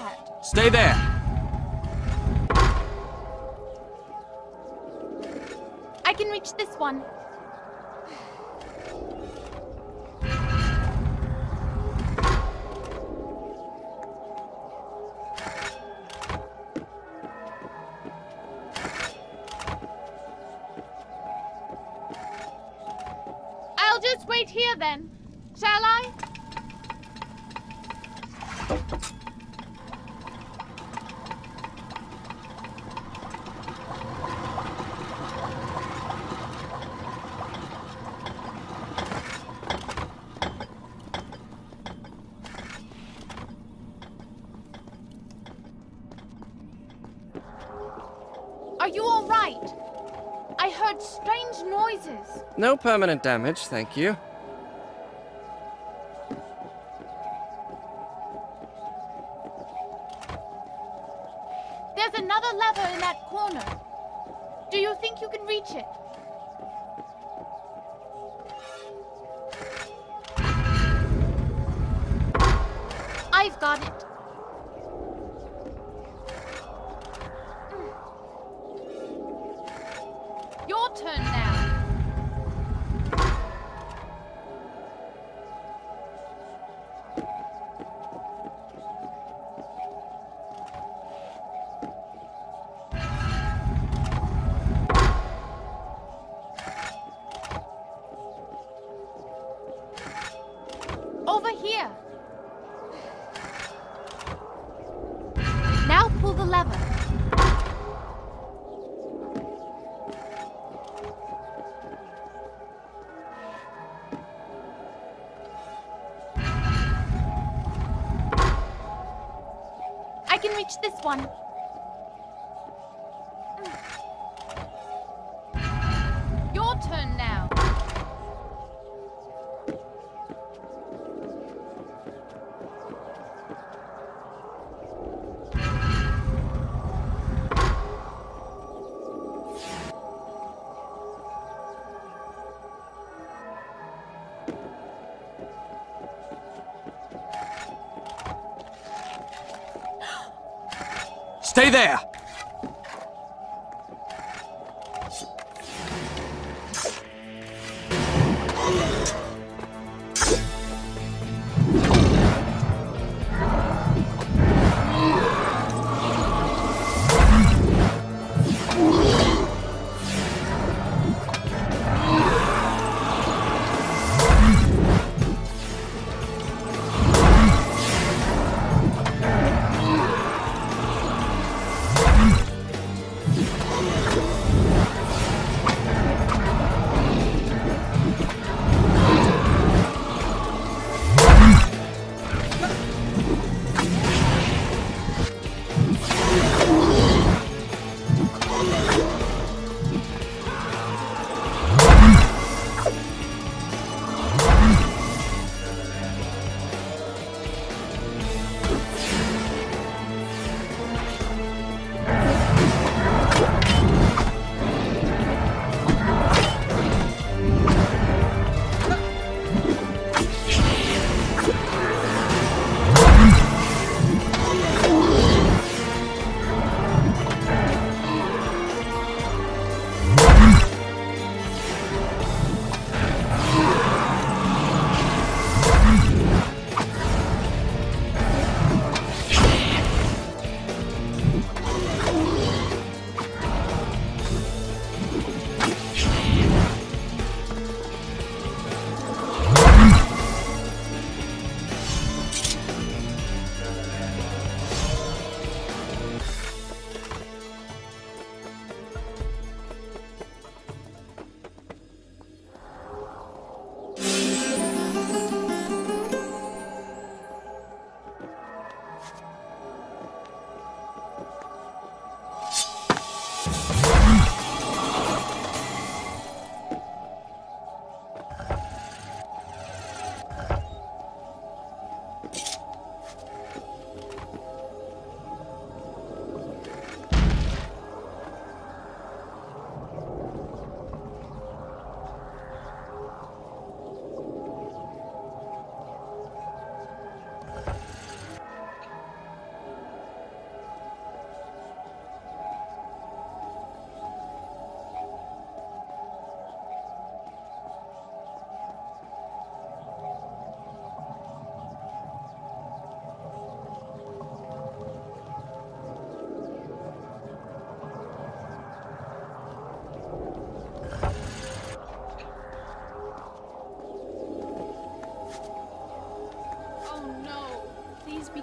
that. Stay there. I can reach this one. I'll just wait here then. Shall I? Are you all right? I heard strange noises. No permanent damage, thank you. There's another lever in that corner. Do you think you can reach it? I've got it. Your turn now. Over here. Now pull the lever. I can reach this one. Your turn now. Stay there.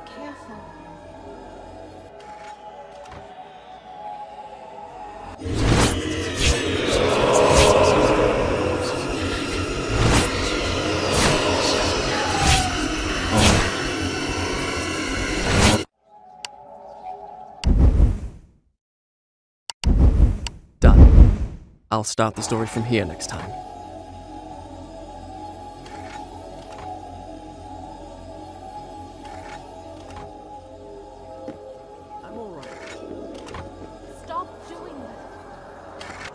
careful. Done. I'll start the story from here next time. I'm alright. Stop doing that.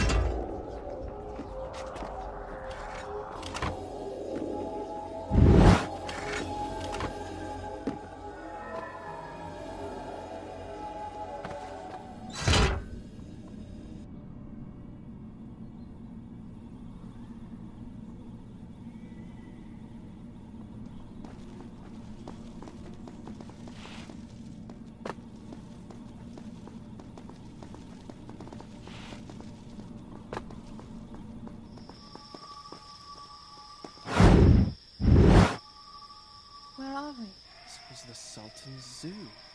Where are we? This was the Sultan's zoo.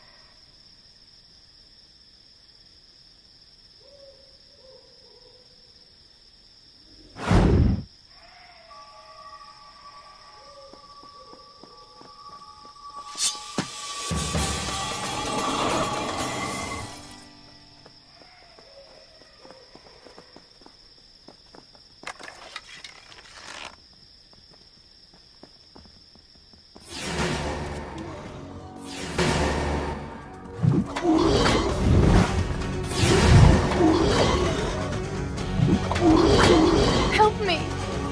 Help me!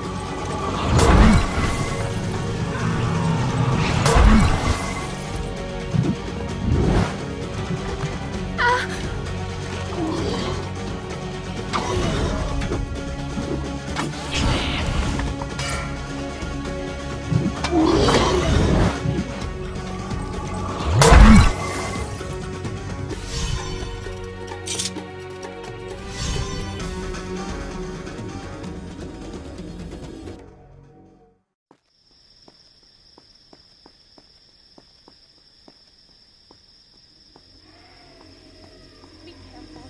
Be careful.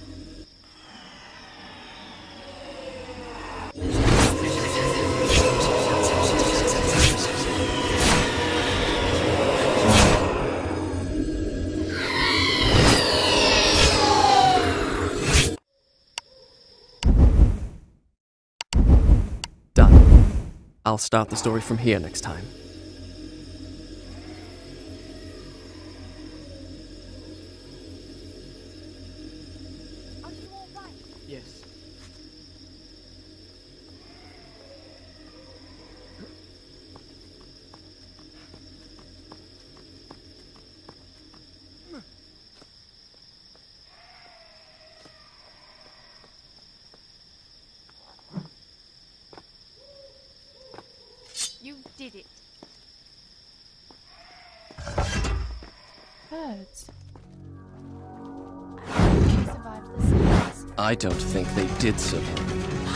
Done. I'll start the story from here next time. Are you all right? Yes. You did it. Birds. I hope they survived the siege. I don't think they did survive.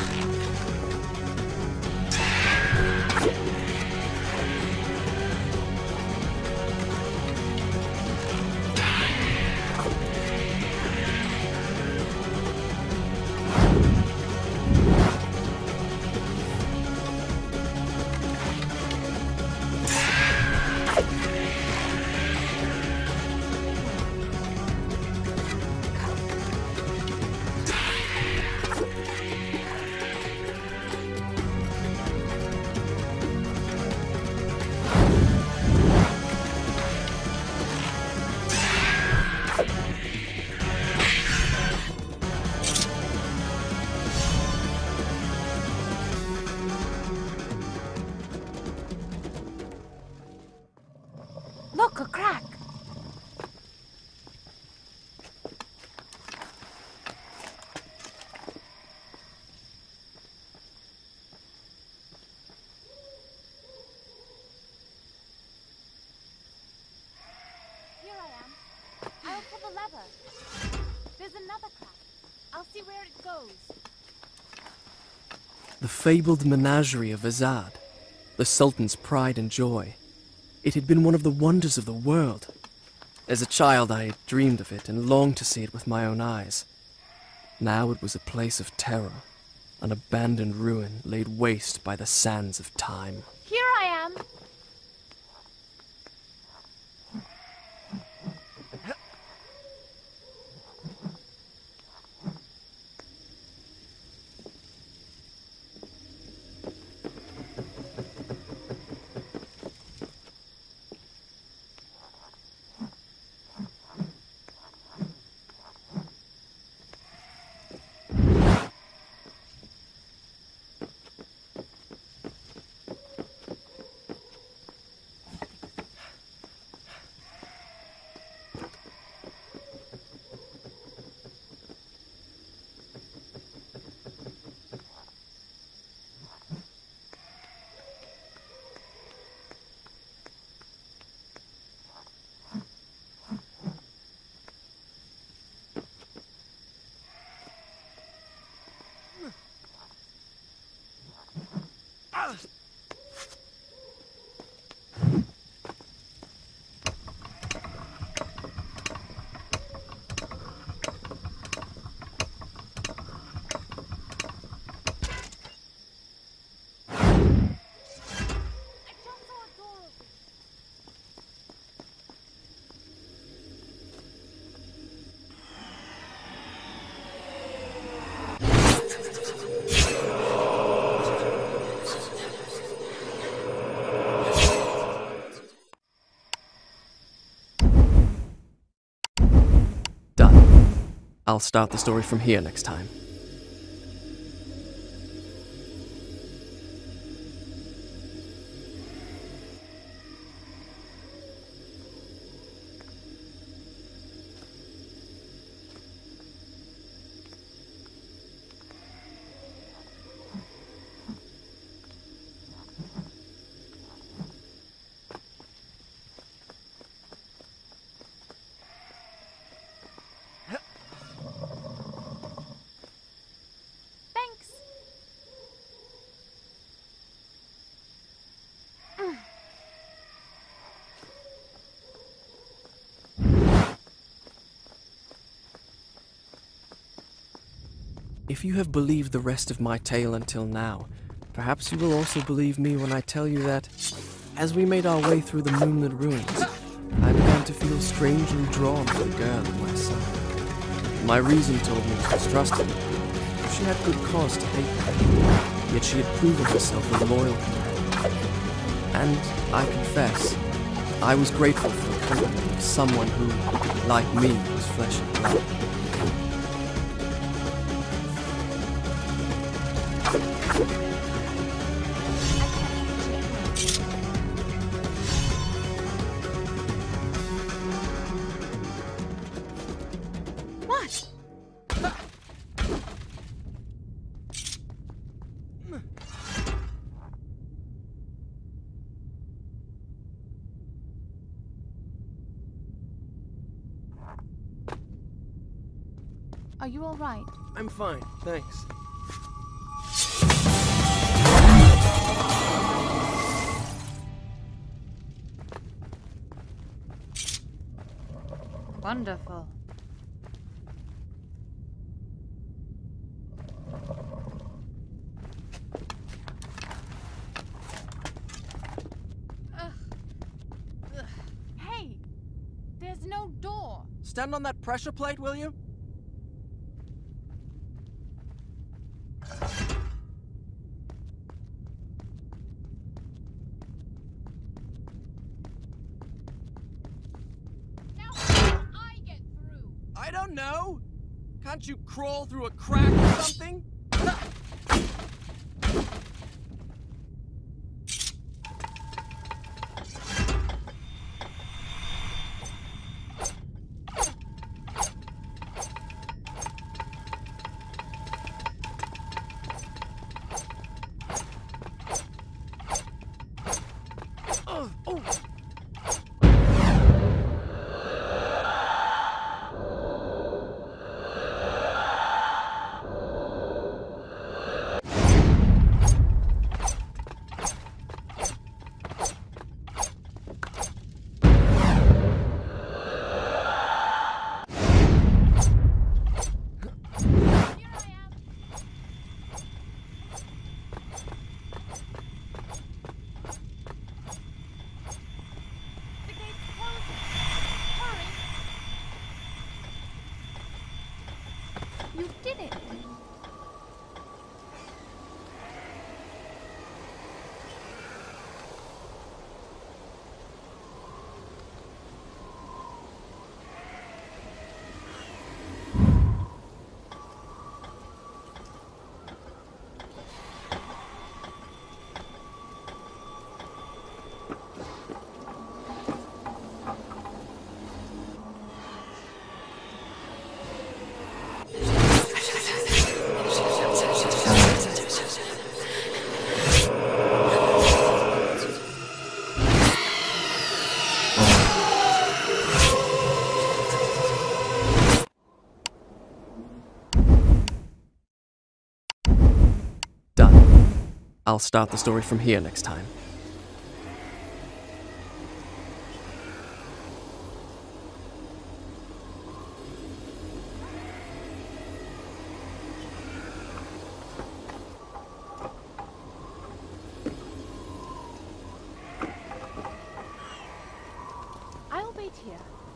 Look, a crack! Here I am. I'll pull the lever. There's another crack. I'll see where it goes. The fabled menagerie of Azad, the Sultan's pride and joy. It had been one of the wonders of the world, As a child, I had dreamed of it and longed to see it with my own eyes. Now it was a place of terror, an abandoned ruin laid waste by the sands of time. Here I am. I'll start the story from here next time. If you have believed the rest of my tale until now, perhaps you will also believe me when I tell you that, as we made our way through the moonlit ruins, I began to feel strangely drawn to the girl at my side. My reason told me to distrust her. She had good cause to hate me, yet she had proven herself a loyal companion. And I confess, I was grateful for the company of someone who, like me, was flesh and blood. Are you all right? I'm fine, thanks. Wonderful. Hey! There's no door! Stand on that pressure plate, will you? I don't know! Can't you crawl through a crack or something? I'll start the story from here next time. I'll wait here.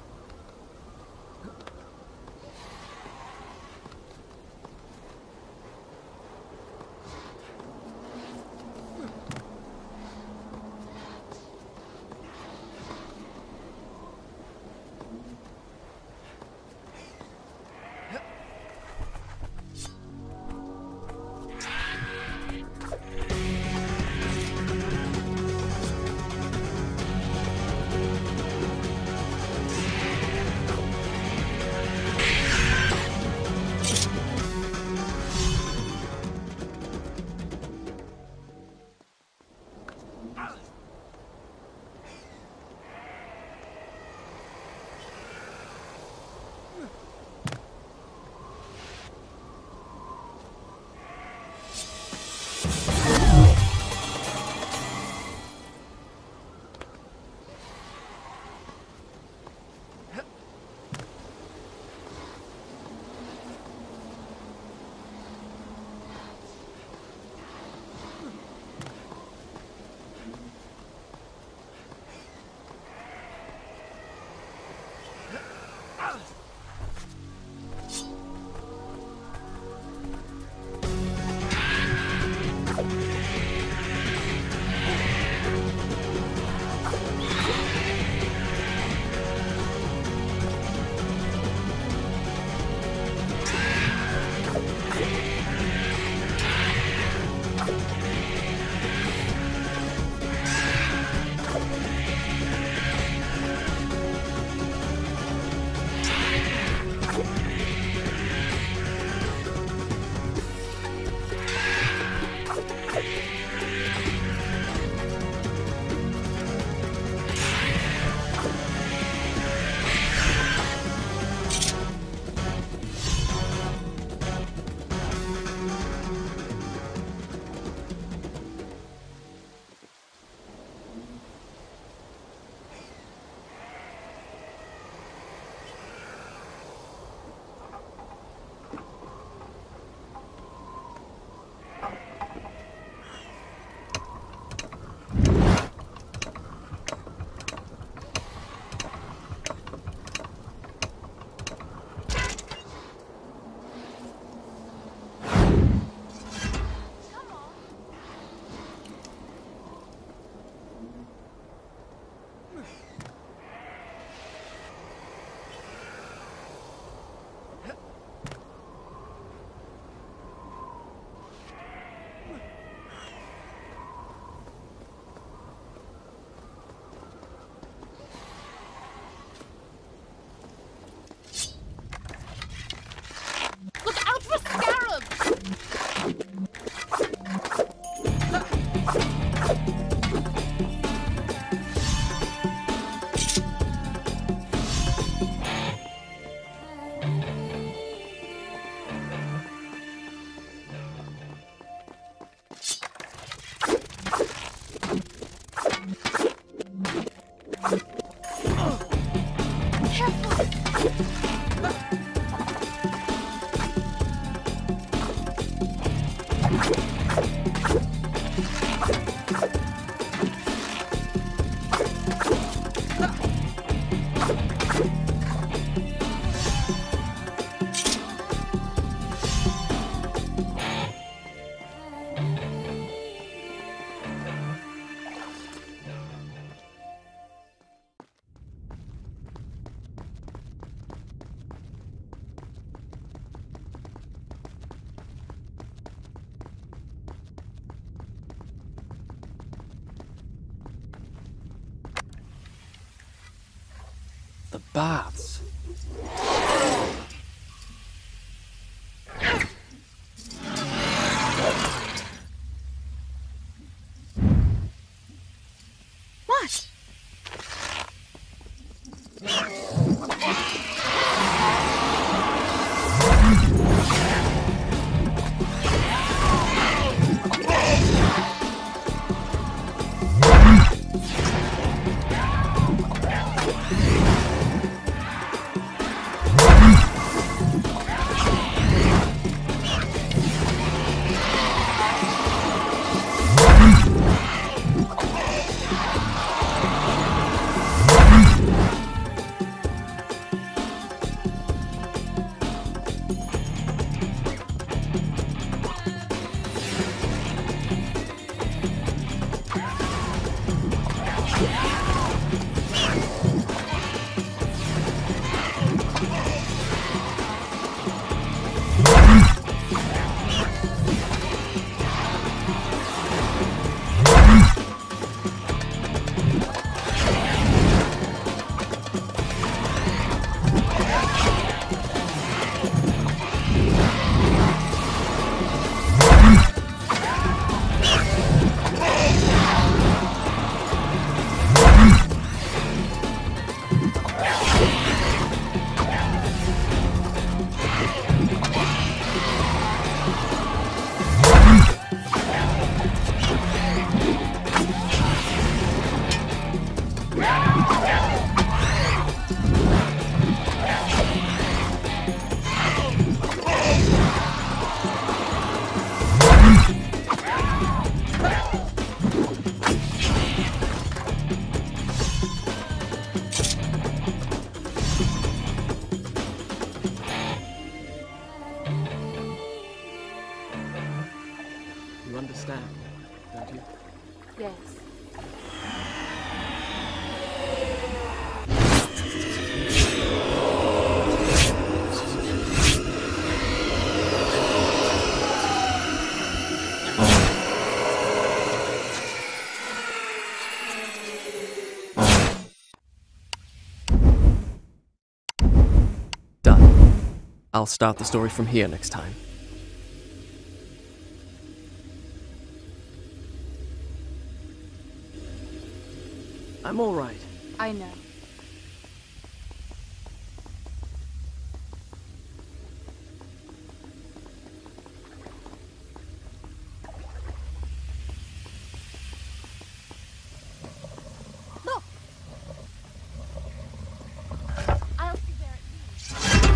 The baths. What? You understand, don't you? Yes. Done. I'll start the story from here next time. I'm all right. I know. Look! I'll see where it leads.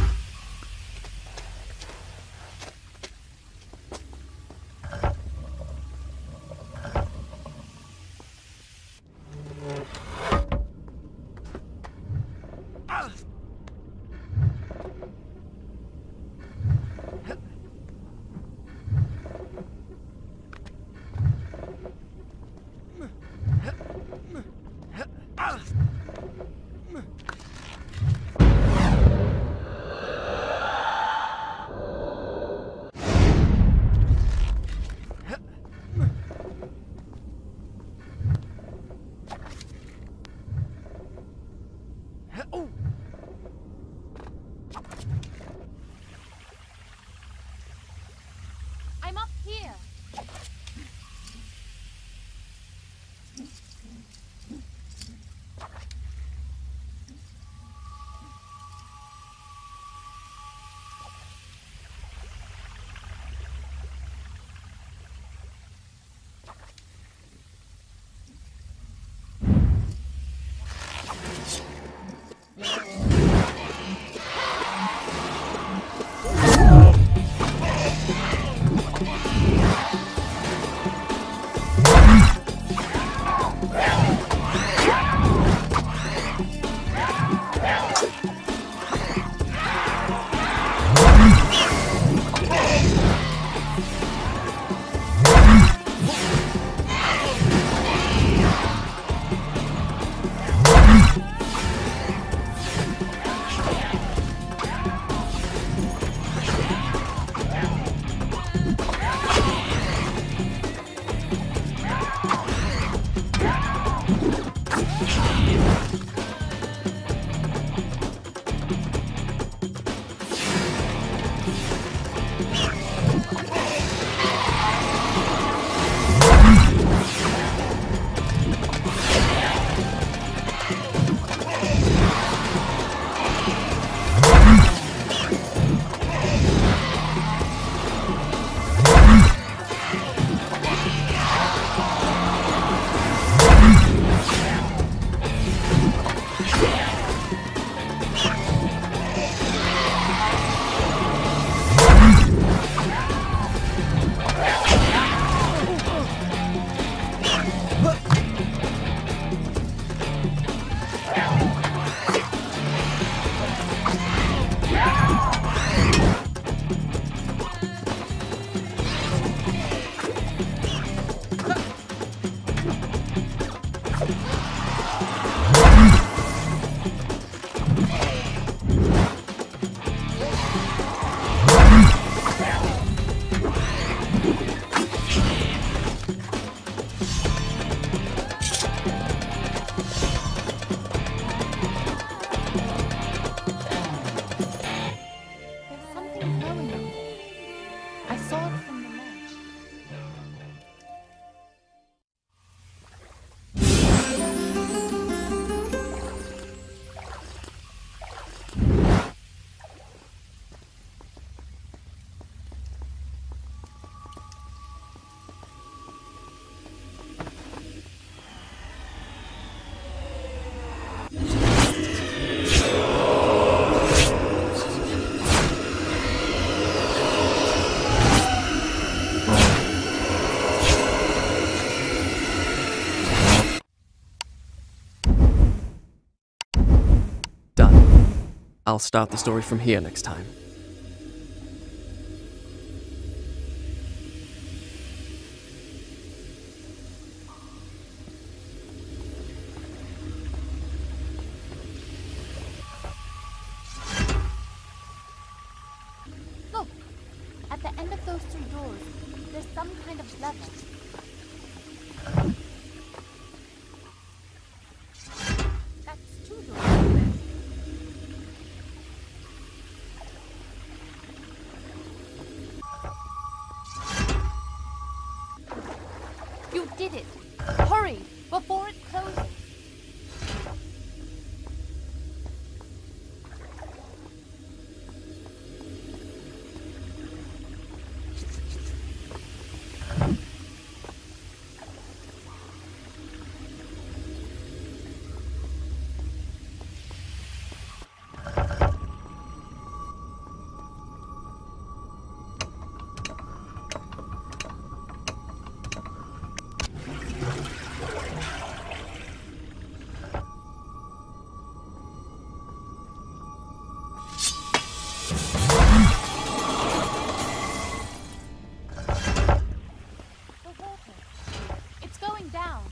I'll start the story from here next time. Look! At the end of those three doors, there's some kind of lever. That's two doors. You did it! Hurry, before it closes! Down.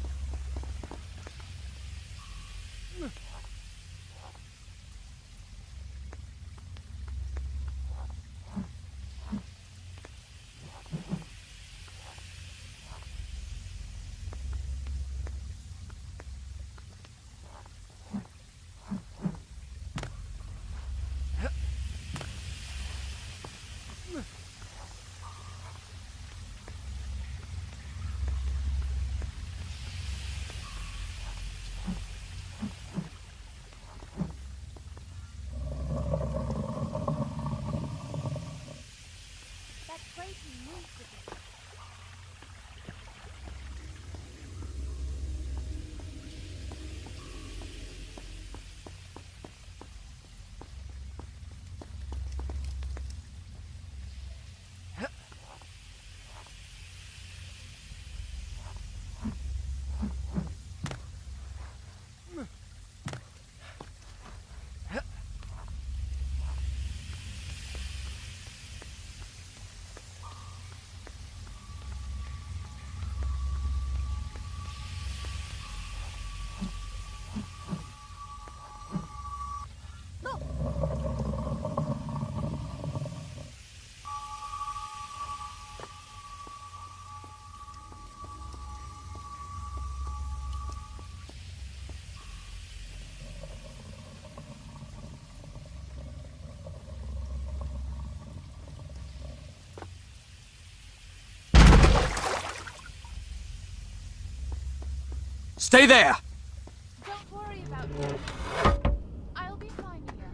Stay there! Don't worry about me. I'll be fine here.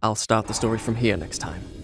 I'll start the story from here next time.